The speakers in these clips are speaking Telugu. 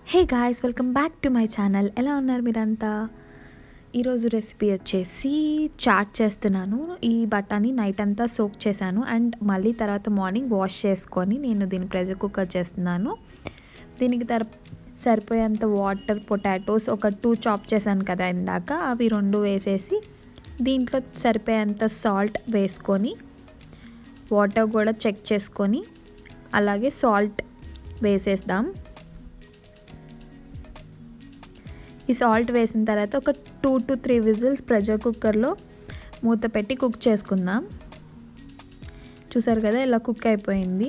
Hey guys, welcome back to my channel. ఎలా ఉన్నారు మీరంతా? ఈరోజు రెసిపీ వచ్చేసి చాట్ చేస్తున్నాను. ఈ బఠానీ నైట్ అంతా సోక్ చేశాను అండ్ మళ్ళీ తర్వాత మార్నింగ్ వాష్ చేసుకొని నేను దీన్ని ప్రెషర్ కుక్కర్ చేస్తున్నాను. దీనికి సరిపోయేంత వాటర్, పొటాటోస్ ఒక 2 చాప్ చేశాను కదా ఇందాక, అవి 2 వేసేసి దీంట్లో సరిపోయేంత సాల్ట్ వేసుకొని వాటర్ కూడా చెక్ చేసుకొని అలాగే సాల్ట్ వేసేద్దాం. ఈ సాల్ట్ వేసిన తర్వాత ఒక 2 to 3 విజిల్స్ ప్రెషర్ కుక్కర్లో మూత పెట్టి కుక్ చేసుకుందాం. చూసారు కదా ఇలా కుక్ అయిపోయింది.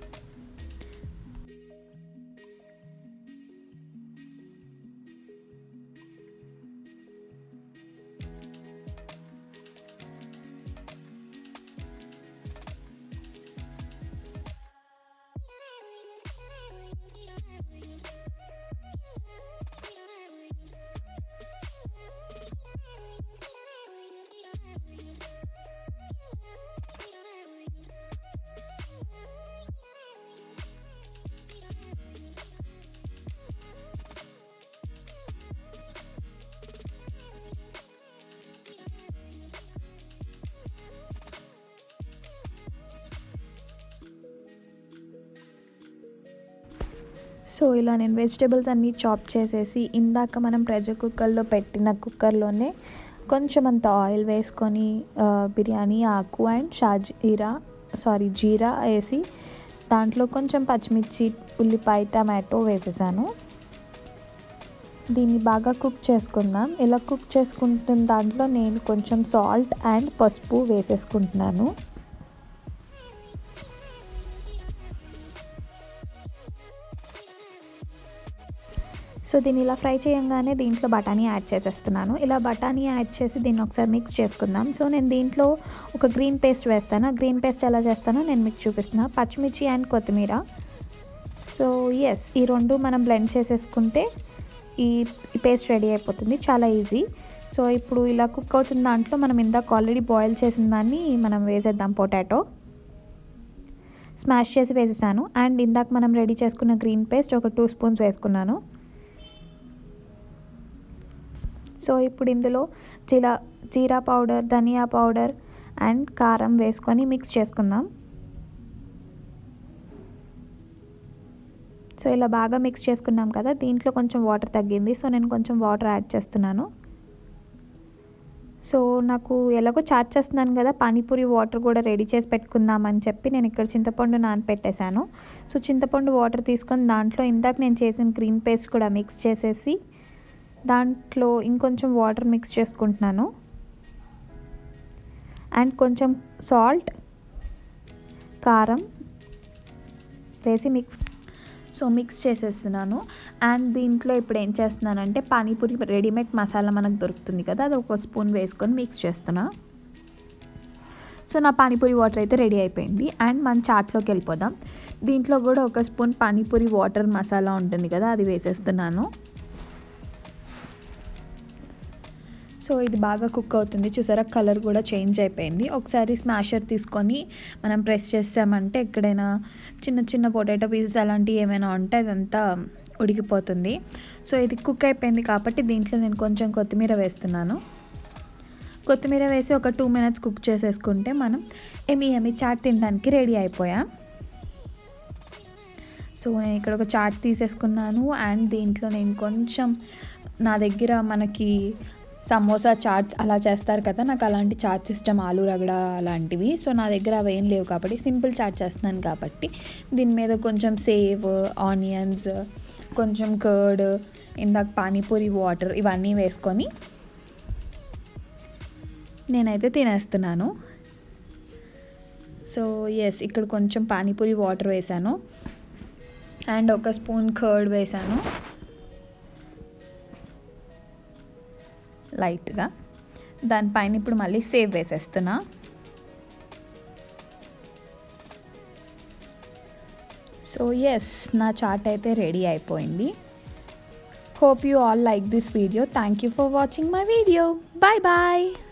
సో ఇలా నేను వెజిటేబుల్స్ అన్నీ చాప్ చేసేసి ఇందాక మనం ప్రెషర్ కుక్కర్లో పెట్టిన కుక్కర్లోనే కొంచెం అంత ఆయిల్ వేసుకొని బిర్యానీ ఆకు అండ్ జీరా వేసి దాంట్లో కొంచెం పచ్చిమిర్చి, ఉల్లిపాయ, టమాటో వేసేసాను. దీన్ని బాగా కుక్ చేసుకుందాం. ఇలా కుక్ చేసుకుంటున్న దాంట్లో నేను కొంచెం సాల్ట్ అండ్ పసుపు వేసేసుకుంటున్నాను. సో దీన్ని ఇలా ఫ్రై చేయగానే దీంట్లో బఠానీ యాడ్ చేసేస్తున్నాను. ఇలా బఠానీ యాడ్ చేసి దీన్ని ఒకసారి మిక్స్ చేసుకుందాం. సో నేను దీంట్లో ఒక గ్రీన్ పేస్ట్ వేస్తాను. గ్రీన్ పేస్ట్ ఎలా చేస్తానో నేను మీకు చూపిస్తున్నాను. పచ్చిమిర్చి అండ్ కొత్తిమీర. సో ఈ 2 మనం బ్లెండ్ చేసేసుకుంటే ఈ పేస్ట్ రెడీ అయిపోతుంది. చాలా ఈజీ. సో ఇప్పుడు ఇలా కుక్ అవుతున్న దాంట్లో మనం ఇందాక ఆల్రెడీ బాయిల్ చేసిన దాన్ని మనం వేసేద్దాం. పొటాటో స్మాష్ చేసి వేసేసాను. అండ్ ఇందాక మనం రెడీ చేసుకున్న గ్రీన్ పేస్ట్ ఒక 2 స్పూన్స్ వేసుకున్నాను. సో ఇప్పుడు ఇందులో jeera powder, dhania powder and కారం వేసుకొని మిక్స్ చేసుకుందాం. సో ఇలా బాగా మిక్స్ చేసుకున్నాం కదా, దీంట్లో కొంచెం వాటర్ తగ్గింది. సో నేను కొంచెం వాటర్ యాడ్ చేస్తున్నాను. సో నాకు ఎలాగో చాట్ చేస్తున్నాను కదా, పానీపూరి వాటర్ కూడా రెడీ చేసి పెట్టుకుందామని చెప్పి నేను ఇక్కడ చింతపండు నానపెట్టేశాను. సో చింతపండు వాటర్ తీసుకొని దాంట్లో ఇందాక నేను చేసిన గ్రీన్ పేస్ట్ కూడా మిక్స్ చేసేసి దాంట్లో ఇంకొంచెం వాటర్ మిక్స్ చేసుకుంటున్నాను. అండ్ కొంచెం సాల్ట్, కారం వేసి మిక్స్ చేసేస్తున్నాను. అండ్ దీంట్లో ఇప్పుడు ఏం చేస్తున్నానంటే పానీపూరి రెడీమేడ్ మసాలా మనకు దొరుకుతుంది కదా, అది ఒక స్పూన్ వేసుకొని మిక్స్ చేస్తున్నా. సో నా పానీపూరి వాటర్ అయితే రెడీ అయిపోయింది. అండ్ మన చాట్లోకి వెళ్ళిపోదాం. దీంట్లో కూడా ఒక స్పూన్ పానీపూరి వాటర్ మసాలా ఉంటుంది కదా, అది వేసేస్తున్నాను. సో ఇది బాగా కుక్ అవుతుంది. చూసారా కలర్ కూడా చేంజ్ అయిపోయింది. ఒకసారి స్మాషర్ తీసుకొని మనం ప్రెస్ చేసామంటే ఎక్కడైనా చిన్న చిన్న పొటాటో పీసెస్ అలాంటివి ఏమైనా ఉంటే అదంతా ఉడికిపోతుంది. సో ఇది కుక్ అయిపోయింది కాబట్టి దీంట్లో నేను కొంచెం కొత్తిమీర వేస్తున్నాను. కొత్తిమీర వేసి ఒక 2 minutes కుక్ చేసేసుకుంటే మనం ఎమ్మి చాట్ తినడానికి రెడీ అయిపోయాం. సో నేను ఇక్కడ ఒక చాట్ తీసేసుకున్నాను. అండ్ దీంట్లో నేను కొంచెం నా దగ్గర మనకి సమోసా చాట్స్ అలా చేస్తారు కదా, నాకు అలాంటి చాట్స్ ఇష్టం, ఆలు రగడ అలాంటివి. సో నా దగ్గర అవి ఏం లేవు కాబట్టి సింపుల్ చాట్ చేస్తున్నాను కాబట్టి దీని మీద కొంచెం సేవ్, ఆనియన్స్, కొంచెం కర్డ్, ఇందాక పానీపూరి వాటర్ ఇవన్నీ వేసుకొని నేనైతే తినేస్తున్నాను. సో ఇక్కడ కొంచెం పానీపూరి వాటర్ వేసాను అండ్ ఒక స్పూన్ కర్డ్ వేసాను లైట్గా. దానిపైన ఇప్పుడు మళ్ళీ సేవ్ వేసేస్తున్నా. సో నా చాట్ అయితే రెడీ అయిపోయింది. Hope you all like this video. Thank you for watching my video. Bye bye.